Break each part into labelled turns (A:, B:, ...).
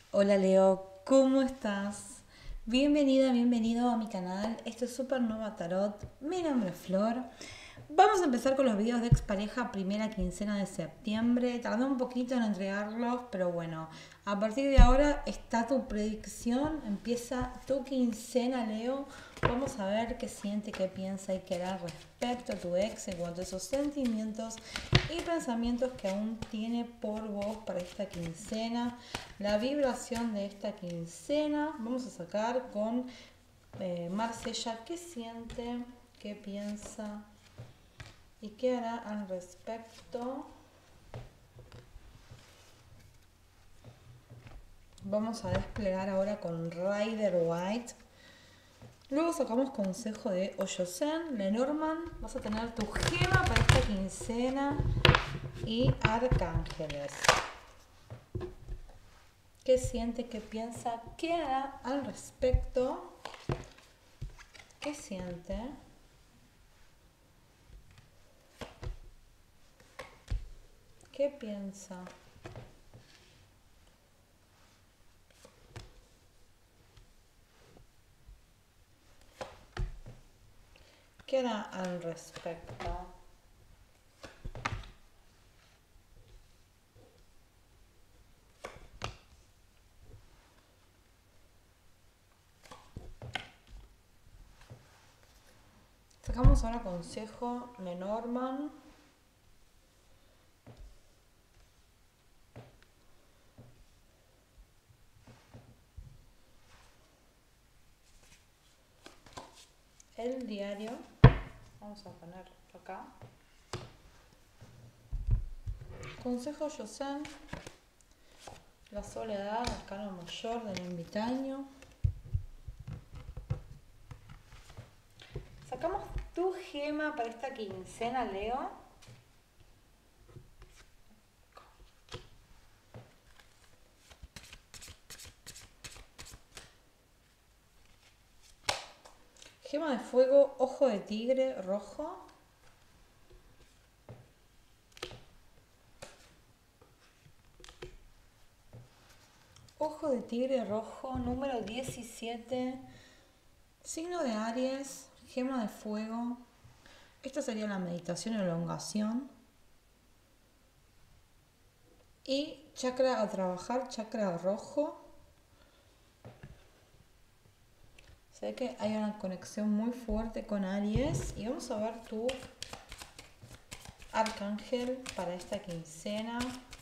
A: Hola Leo, ¿cómo estás? Bienvenida, bienvenido a mi canal. Esto es Supernova Tarot. Mi nombre es Flor. Vamos a empezar con los videos de expareja primera quincena de septiembre. Tardé un poquito en entregarlos, pero bueno, a partir de ahora está tu predicción. Empieza tu quincena, Leo. Vamos a ver qué siente, qué piensa y qué hará respecto a tu ex en cuanto a esos sentimientos y pensamientos que aún tiene por vos para esta quincena. La vibración de esta quincena. Vamos a sacar con Marsella qué siente, qué piensa y qué hará al respecto. Vamos a desplegar ahora con Rider White. Luego sacamos consejo de Oyosen, Lenormand. Vas a tener tu gema para esta quincena y arcángeles. ¿Qué siente, qué piensa, qué hará al respecto? ¿Qué siente? ¿Qué piensa? ¿Qué hará al respecto? Sacamos ahora consejo Lenormand. El diario. Vamos a poner acá. Consejo Yosen. La soledad, arcano mayor del ermitaño. Sacamos tu gema para esta quincena, Leo. Gema de fuego, ojo de tigre rojo. Ojo de tigre rojo, número 17. Signo de Aries, gema de fuego. Esta sería la meditación y elongación. Y chakra a trabajar, chakra rojo. Se ve que hay una conexión muy fuerte con Aries. Y vamos a ver tu arcángel para esta quincena.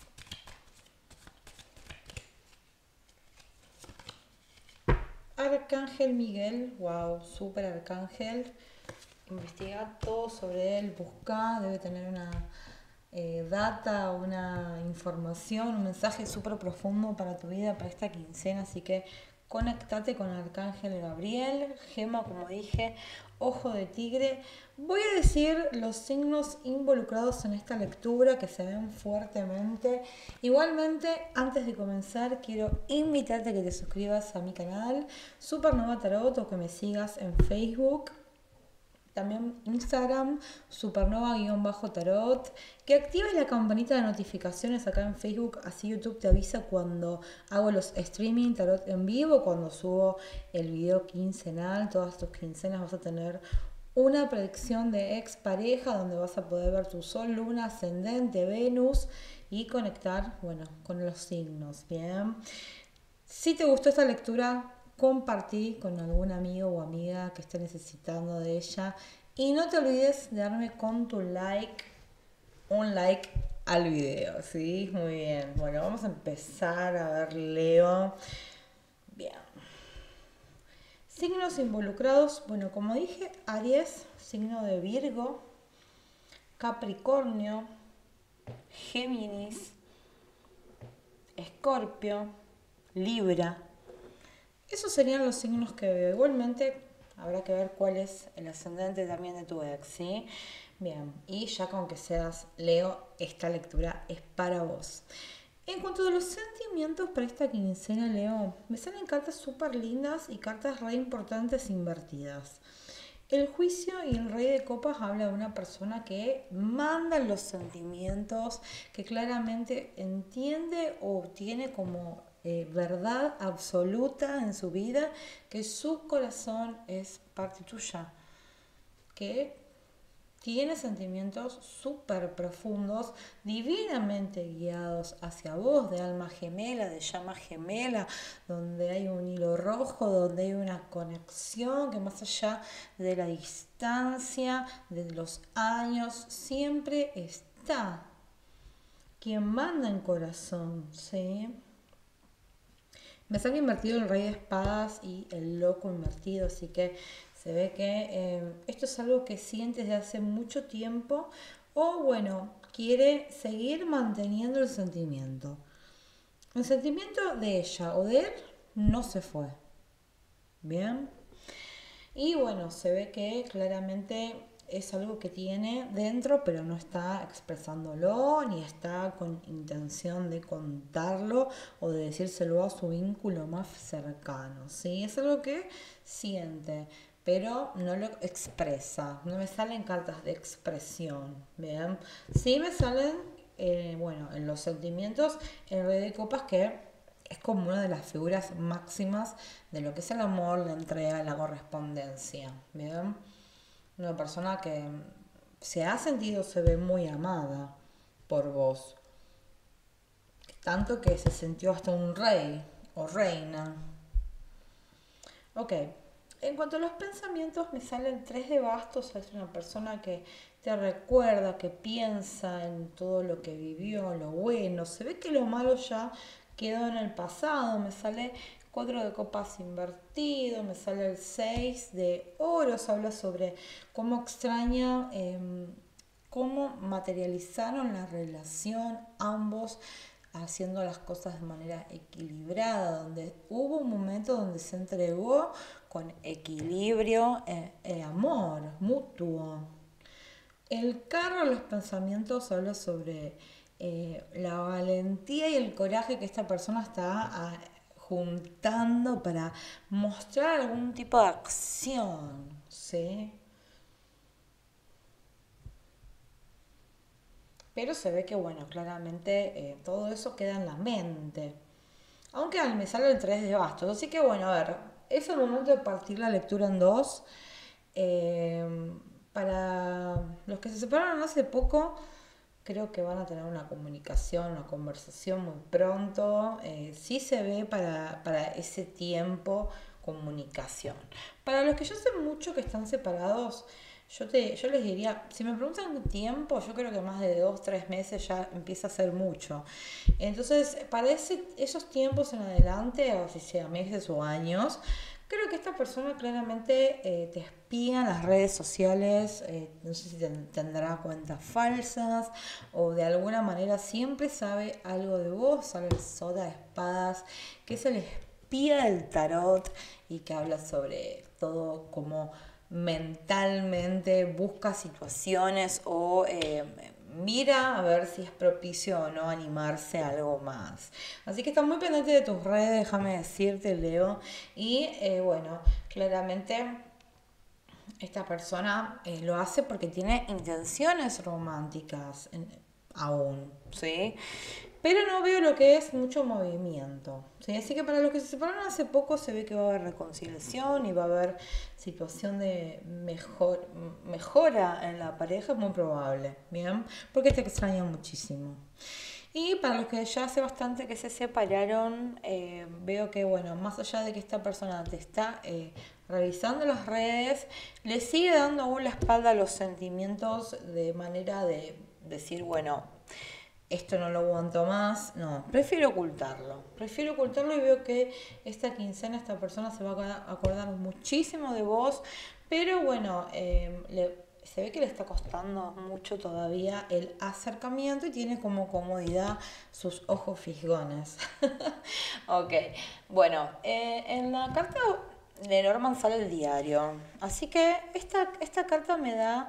A: Arcángel Miguel, wow, super arcángel. Investiga todo sobre él, busca, debe tener una data, una información, un mensaje súper profundo para tu vida, para esta quincena, así que conéctate con el arcángel Gabriel, gema como dije, ojo de tigre. Voy a decir los signos involucrados en esta lectura que se ven fuertemente. Igualmente, antes de comenzar, quiero invitarte a que te suscribas a mi canal Supernova Tarot o que me sigas en Facebook. También Instagram, supernova-tarot. Que actives la campanita de notificaciones acá en Facebook, así YouTube te avisa cuando hago los streaming tarot en vivo, cuando subo el video quincenal. Todas tus quincenas vas a tener una predicción de expareja donde vas a poder ver tu sol, luna, ascendente, Venus y conectar, bueno, con los signos, ¿bien? Si te gustó esta lectura, compartí con algún amigo o amiga que esté necesitando de ella. Y no te olvides de darme con tu like, un like al video, ¿sí? Muy bien. Bueno, vamos a empezar a ver, Leo. Bien. Signos involucrados, bueno, como dije, Aries, signo de Virgo, Capricornio, Géminis, Escorpio, Libra. Esos serían los signos que veo. Igualmente, habrá que ver cuál es el ascendente también de tu ex, ¿sí? Bien, y ya con que seas Leo, esta lectura es para vos. En cuanto a los sentimientos para esta quincena, Leo, me salen cartas súper lindas y cartas re importantes invertidas. El juicio y el rey de copas habla de una persona que manda los sentimientos, que claramente entiende o tiene como verdad absoluta en su vida, que su corazón es parte tuya, que tiene sentimientos súper profundos, divinamente guiados hacia vos, de alma gemela, de llama gemela, donde hay un hilo rojo, donde hay una conexión que más allá de la distancia, de los años, siempre está. Quien manda en corazón, ¿sí? Me sale invertido el rey de espadas y el loco invertido, así que se ve que esto es algo que sientes desde hace mucho tiempo o bueno, quiere seguir manteniendo el sentimiento. El sentimiento de ella o de él no se fue. Bien. Y bueno, se ve que claramente es algo que tiene dentro, pero no está expresándolo, ni está con intención de contarlo o de decírselo a su vínculo más cercano, ¿sí? Es algo que siente, pero no lo expresa. No me salen cartas de expresión, ¿bien? Sí me salen, bueno, en los sentimientos, el rey de copas que es como una de las figuras máximas de lo que es el amor, la entrega, la correspondencia, ¿bien? Una persona que se ha sentido, se ve muy amada por vos. Tanto que se sintió hasta un rey o reina. Ok. En cuanto a los pensamientos, me sale el 3 de bastos. Es una persona que te recuerda, que piensa en todo lo que vivió, lo bueno. Se ve que lo malo ya quedó en el pasado. Me sale 4 de copas invertido, me sale el 6 de oros. Habla sobre cómo extraña, cómo materializaron la relación ambos, haciendo las cosas de manera equilibrada, donde hubo un momento donde se entregó con equilibrio, amor mutuo. El carro de los pensamientos habla sobre la valentía y el coraje que esta persona está juntando para mostrar algún tipo de acción, ¿sí? Pero se ve que, bueno, claramente todo eso queda en la mente. Aunque me sale el 3 de bastos. Así que, bueno, a ver, es el momento de partir la lectura en dos. Eh, para los que se separaron hace poco, creo que van a tener una comunicación, una conversación muy pronto. Sí se ve para ese tiempo comunicación. Para los que yo sé mucho que están separados, yo les diría, si me preguntan tiempo, yo creo que más de 2, 3 meses ya empieza a ser mucho. Entonces, para esos tiempos en adelante, o si sea meses o años, creo que esta persona claramente te espía en las redes sociales, no sé si tendrá cuentas falsas o de alguna manera siempre sabe algo de vos, sabe el soda de espadas, que es el espía del tarot y que habla sobre todo como mentalmente busca situaciones o mira a ver si es propicio o no animarse a algo más. Así que está muy pendiente de tus redes, déjame decirte, Leo. Y bueno, claramente esta persona lo hace porque tiene intenciones románticas aún, ¿sí? Pero no veo lo que es mucho movimiento, ¿sí? Así que para los que se separaron hace poco se ve que va a haber reconciliación y va a haber situación de mejora en la pareja, es muy probable, ¿bien? Porque te extraña muchísimo. Y para los que ya hace bastante que se separaron, veo que, bueno, más allá de que esta persona te está revisando las redes, le sigue dando aún la espalda a los sentimientos de manera de decir, bueno, esto no lo aguanto más. No, prefiero ocultarlo. Prefiero ocultarlo y veo que esta quincena esta persona se va a acordar muchísimo de vos, pero bueno, se ve que le está costando mucho todavía el acercamiento y tiene como comodidad sus ojos fisgones. Ok, bueno, en la carta de Norman sale el diario, así que esta carta me da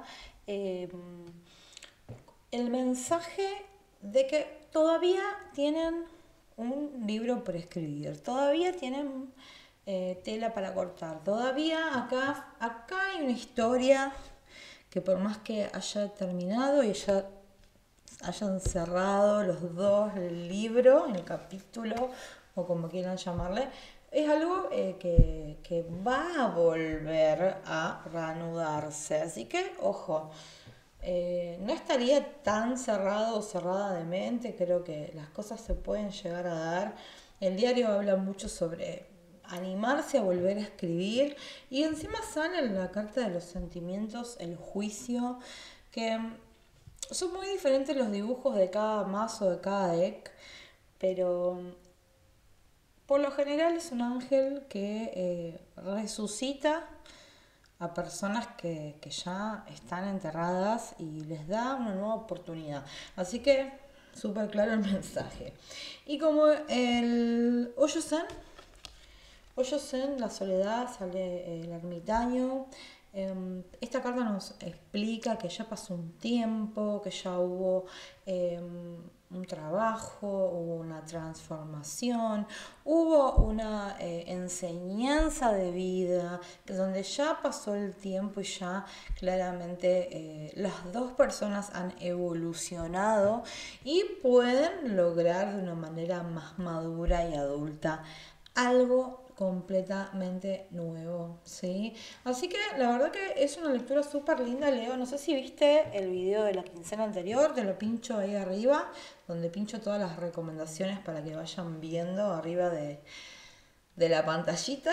A: el mensaje de que todavía tienen un libro por escribir, todavía tienen tela para cortar, todavía acá hay una historia que por más que haya terminado y hayan cerrado los dos el libro, el capítulo o como quieran llamarle, es algo que va a volver a reanudarse. Así que, ojo, no estaría tan cerrado o cerrada de mente, creo que las cosas se pueden llegar a dar. El diario habla mucho sobre animarse a volver a escribir y encima sale la carta de los sentimientos, el juicio, que son muy diferentes los dibujos de cada mazo, de cada deck, pero por lo general es un ángel que resucita a personas que ya están enterradas y les da una nueva oportunidad. Así que, súper claro el mensaje. Y como el Hoyosen, la soledad, sale el ermitaño. Esta carta nos explica que ya pasó un tiempo, que ya hubo un trabajo, hubo una transformación, hubo una enseñanza de vida, que donde ya pasó el tiempo y ya claramente las dos personas han evolucionado y pueden lograr de una manera más madura y adulta algo completamente nuevo, ¿sí? Así que la verdad que es una lectura súper linda, Leo. No sé si viste el video de la quincena anterior, te lo pincho ahí arriba, donde pincho todas las recomendaciones para que vayan viendo arriba de la pantallita.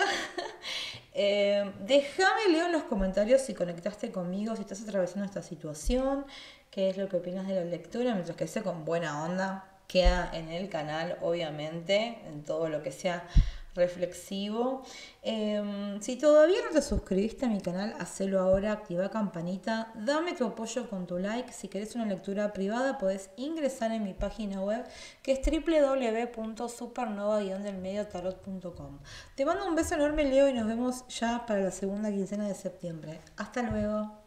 A: Déjame, Leo, en los comentarios si conectaste conmigo, si estás atravesando esta situación, qué es lo que opinas de la lectura, mientras que sea con buena onda, queda en el canal, obviamente, en todo lo que sea reflexivo. Si todavía no te suscribiste a mi canal, hacelo ahora, activa campanita, dame tu apoyo con tu like. Si querés una lectura privada, podés ingresar en mi página web, que es www.supernova-delmediotarot.com. Te mando un beso enorme, Leo, y nos vemos ya para la segunda quincena de septiembre. Hasta luego.